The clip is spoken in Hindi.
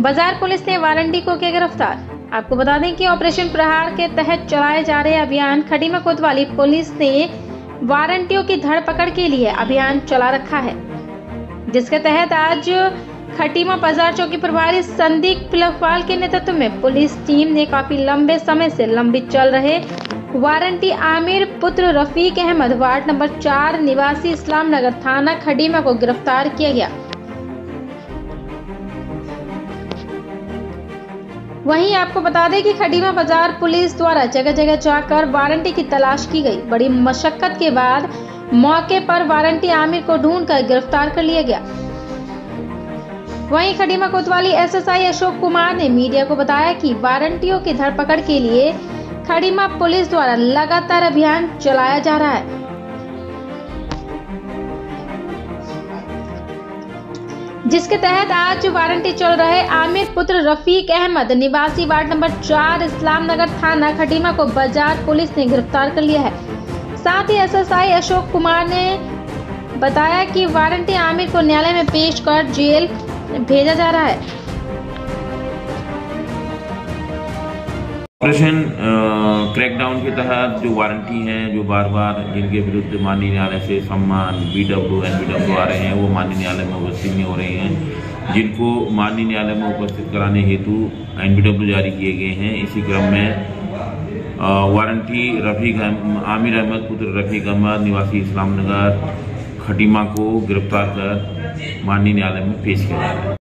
बाजार पुलिस ने वारंटी को किया गिरफ्तार। आपको बता दें कि ऑपरेशन प्रहार के तहत चलाए जा रहे अभियान खटीमा कोतवाली पुलिस ने वारंटियों की धरपकड़ के लिए अभियान चला रखा है, जिसके तहत आज खटीमा बाजार चौकी प्रभारी संदीप पिलखवाल के नेतृत्व में पुलिस टीम ने काफी लंबे समय से लंबित चल रहे वारंटी आमिर पुत्र रफीक अहमद वार्ड नंबर 4 निवासी इस्लाम नगर थाना खटीमा को गिरफ्तार किया गया। वहीं आपको बता दें कि खटीमा बाजार पुलिस द्वारा जगह जगह जाकर वारंटी की तलाश की गई। बड़ी मशक्कत के बाद मौके पर वारंटी आमिर को ढूंढकर गिरफ्तार कर लिया गया। वहीं खटीमा कोतवाली एसएसआई अशोक कुमार ने मीडिया को बताया कि वारंटियों की धरपकड़ के लिए खटीमा पुलिस द्वारा लगातार अभियान चलाया जा रहा है, जिसके तहत आज वारंटी चल रहे आमिर पुत्र रफीक अहमद निवासी वार्ड नंबर 4 इस्लाम नगर थाना खटीमा को बाजार पुलिस ने गिरफ्तार कर लिया है। साथ ही एसएसआई अशोक कुमार ने बताया कि वारंटी आमिर को न्यायालय में पेश कर जेल भेजा जा रहा है। ऑपरेशन क्रैकडाउन के तहत जो वारंटी हैं, जो बार बार जिनके विरुद्ध माननीय न्यायालय से सम्मान BW NBW आ रहे हैं, वो माननीय न्यायालय में उपस्थित नहीं हो रहे हैं, जिनको माननीय न्यायालय में उपस्थित कराने हेतु NBW जारी किए गए हैं। इसी क्रम में वारंटी आमिर अहमद पुत्र रफीक अहमद निवासी इस्लाम नगर खटीमा को गिरफ्तार कर माननीय न्यायालय में पेश किया जा रहा है।